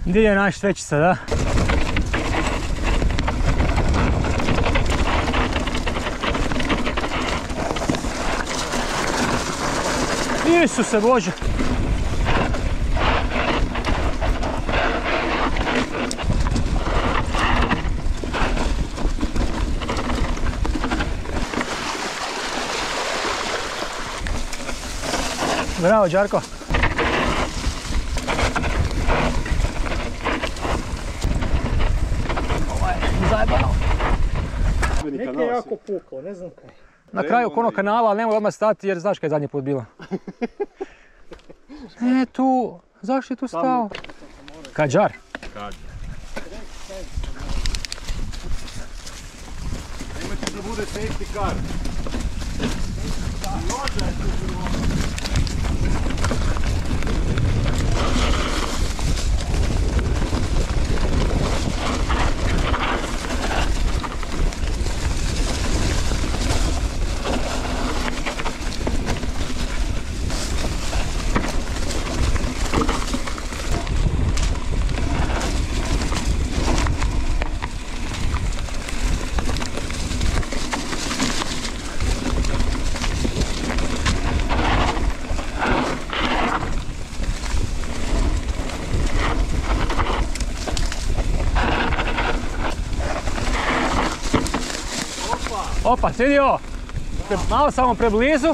Gdje je naš svećica, da? Isuse Bože! Bravo, Đarko! Ovo je zajebano. Neki je jako puklo, ne znam kaj. Na kraju onog kanala, ali nemoj odmah stati jer znaš kaj je zadnji put bila. Tu, zašto je tu stao? KaJar. Nemojte da bude safety car. Noža je tu bilo. Opa, vidi ovo, malo samo preblizu.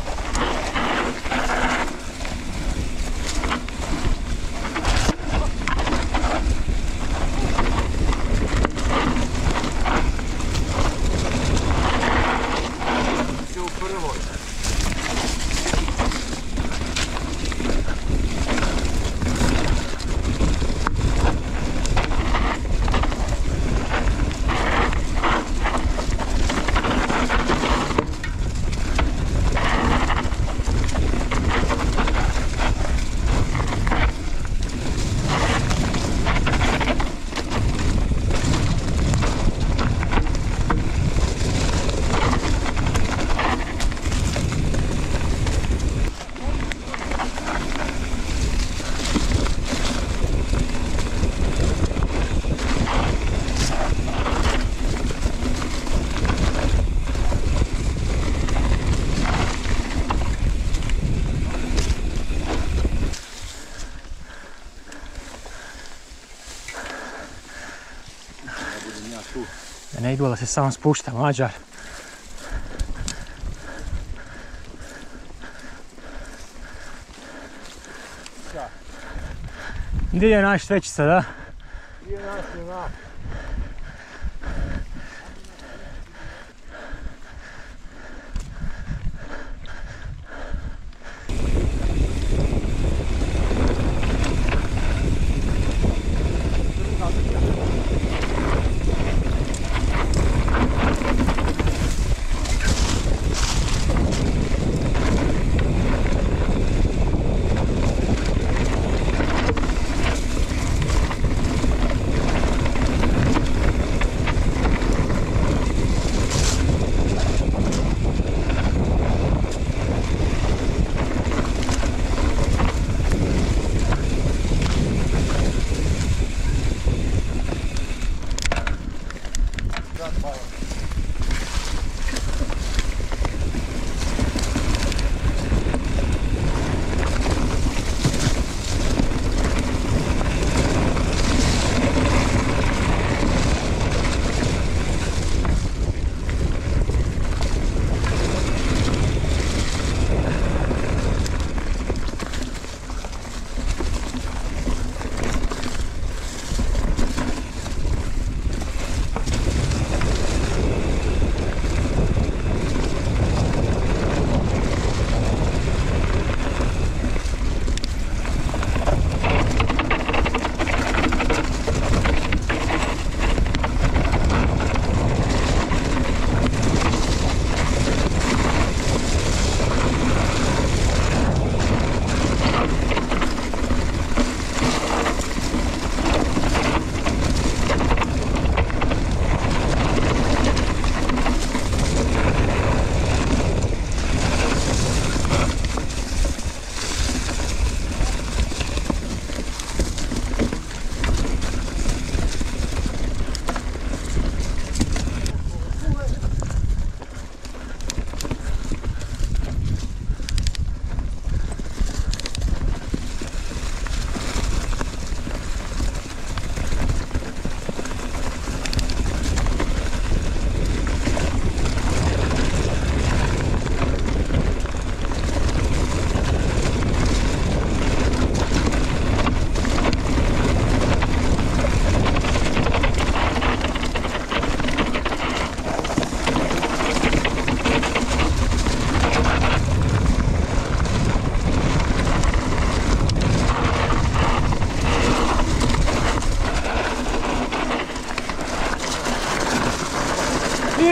Ne idu da se samo spušta, Mađar. Gdje je naš svećica, da? Gdje je naš junak?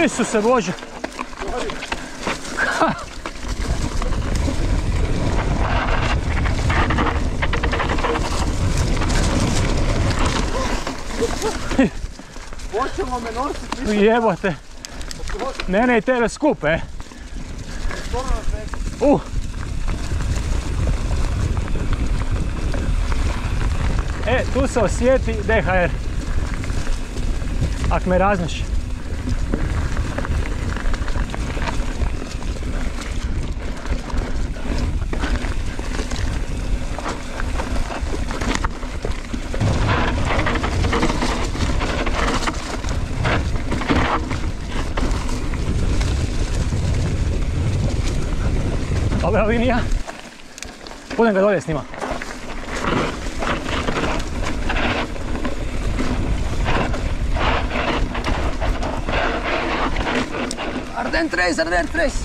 Isuse Bože. Hoćemo me nositi. Jebote. Mene i tebe skupe. Tu se osjeti DHR. Ak me razmiš. Dobra linija. Budem ga dolje snima. Arden tres.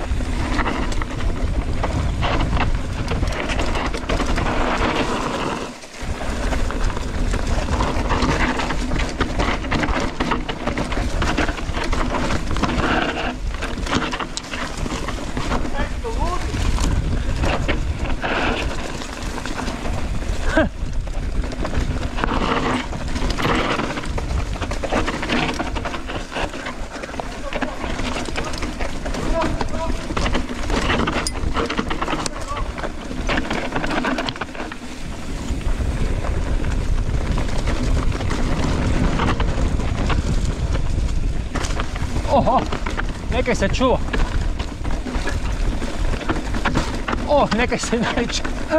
Oho, nekaj se čuo. Nekaj se naliče.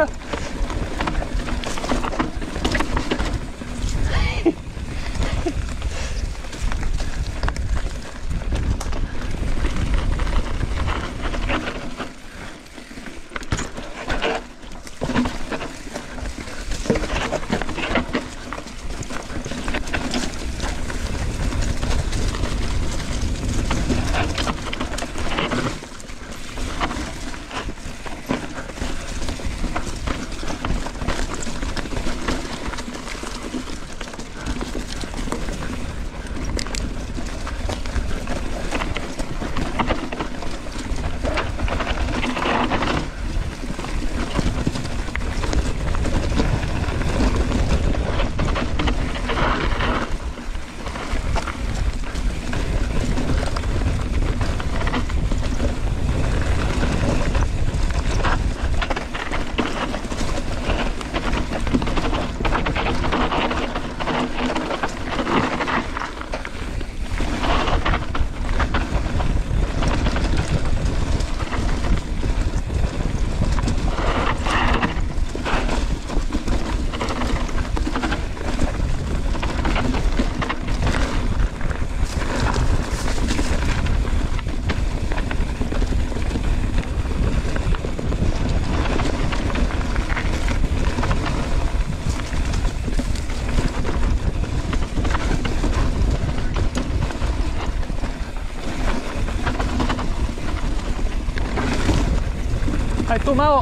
Aj tu malo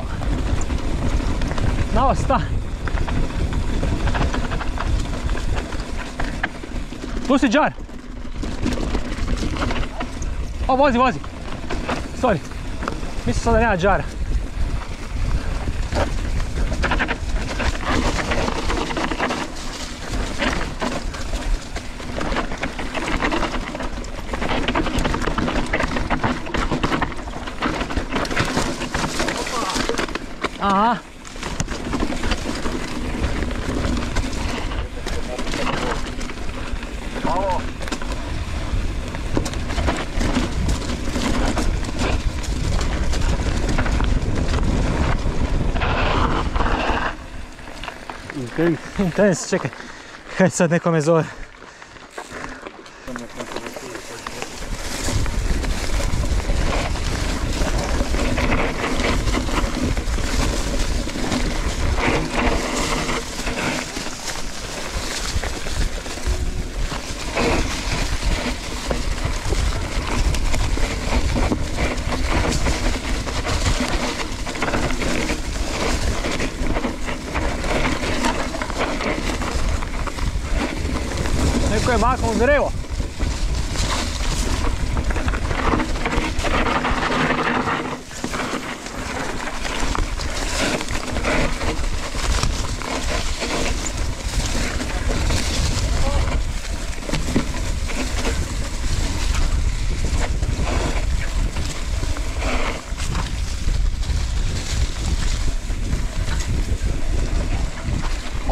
sta. Tu si džar. Vozi. Sorry. Mislim sam da nema džara. Aha. Intens, čekaj. Kaj sad neko me zove. Neko je maknuo drvo.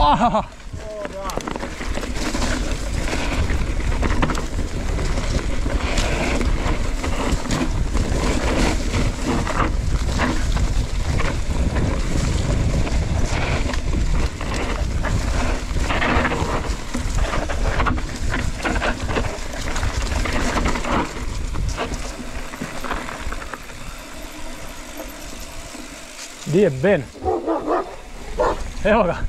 Aha! Gdje je Ben? Evo ga.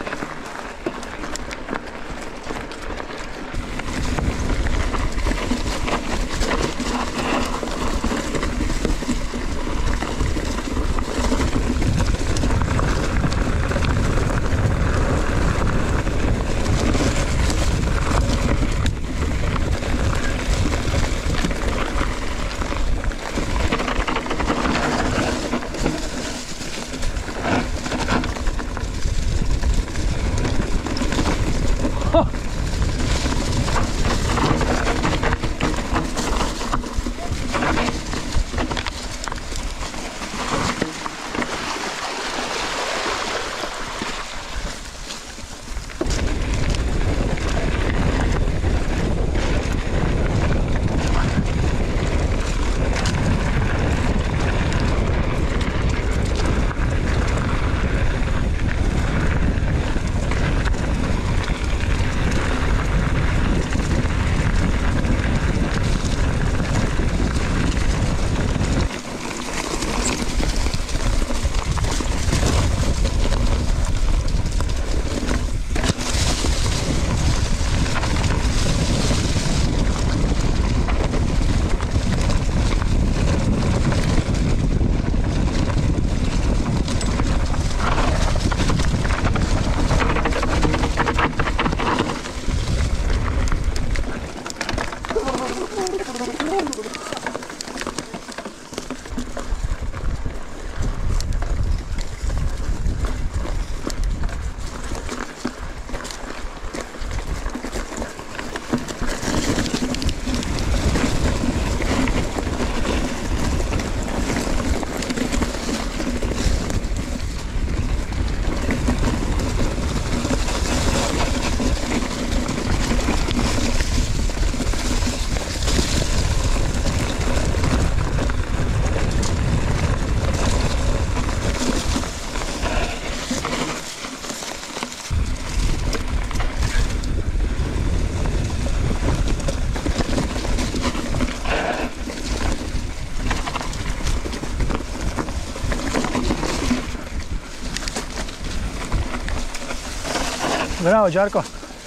Bravo, Đarko.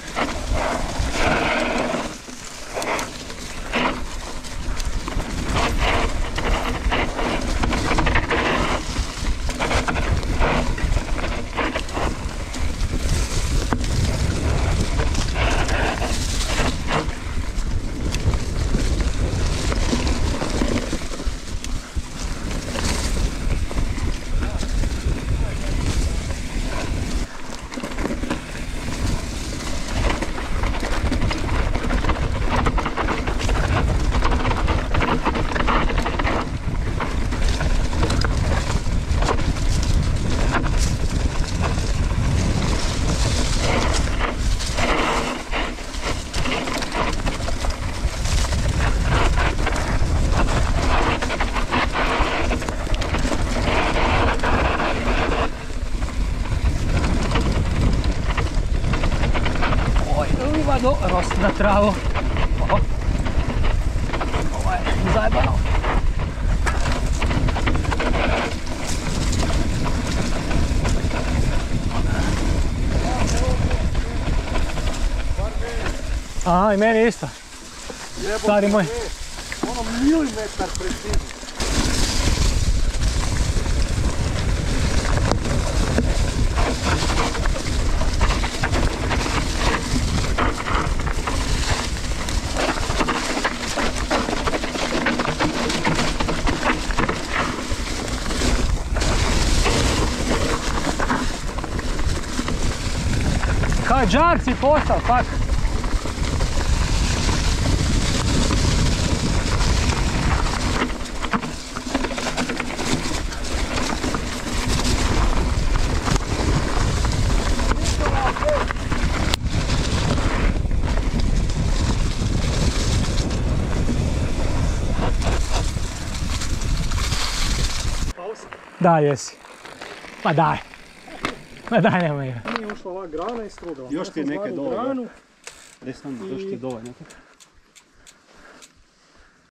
Na travu. Ovo je zajebano. Aha, i meni isto. Stari moj. Ono milimetar precizno. KaJar si postao, fak. Da, jesi. Ma daj. Ma daj, nemoj. Nije ušla ova grana i strugala. Još ti je neke dovoljno. Gdje sam, još ti je dovoljno.